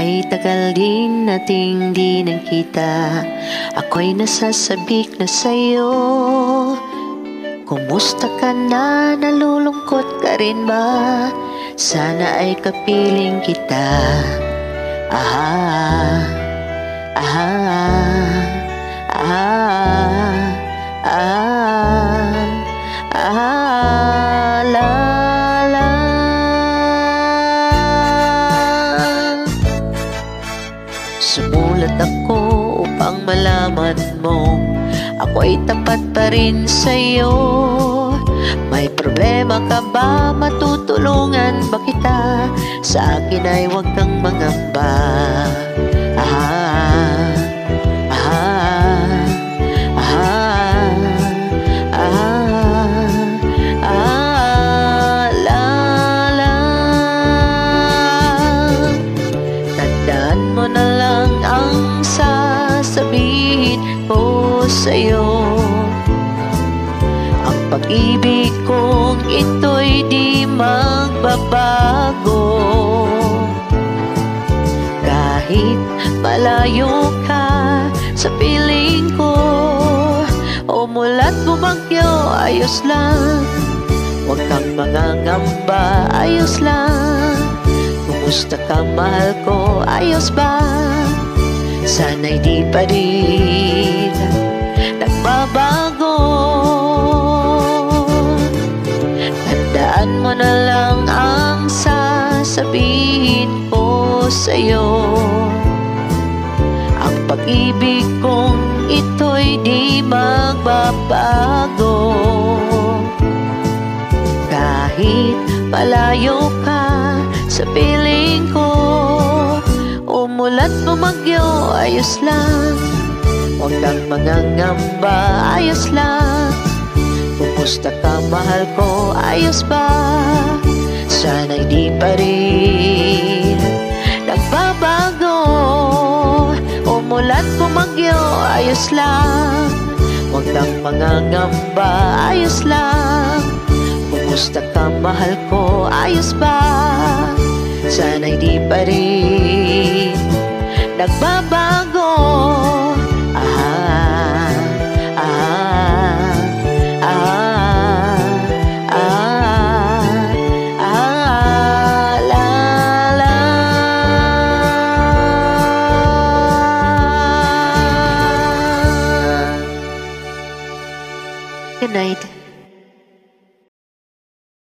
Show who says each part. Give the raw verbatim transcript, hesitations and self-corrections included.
Speaker 1: Ay tagal din nating di nagkita, ako'y nasasabik na sa'yo. Kumusta ka na? Nalulungkot ka rin ba? Sana ay kapiling kita. Aha, aha, aha, aha, aha, la, la. Sumulat ako upang malaman mo ako'y tapat pa rin sa'yo. May problema ka ba? Matutulungan ba kita? Sa akin ay huwag kang mangamba. Aha, aha, aha, aha, aha, la, la. Tandaan mo na lang ang sasabihin ko sa'yo. Ang pag-ibig kong ito'y di magbabago. Kahit malayo ka sa piling ko, umulat bumagyo, ayos lang. Huwag kang mangangamba, ayos lang. Kumusta ka, mahal ko, ayos ba? Sana'y di pa rin nagbabago. Tandaan mo na lang ang sasabihin ko sa'yo. Ang pag-ibig kong ito'y di magbabago. Kahit malayo ka sa piling ko, umulat bumagyo, ayos lang. Huwag kang mangangamba, ayos lang. Kumusta ka, mahal ko, ayos ba? Sana'y di pa rin nagbabago. Umulat bumagyo, ayos lang. Huwag kang mangangamba, ayos lang. Kumusta ka, mahal ko, ayos ba? Sana'y di pa rin nagbabago.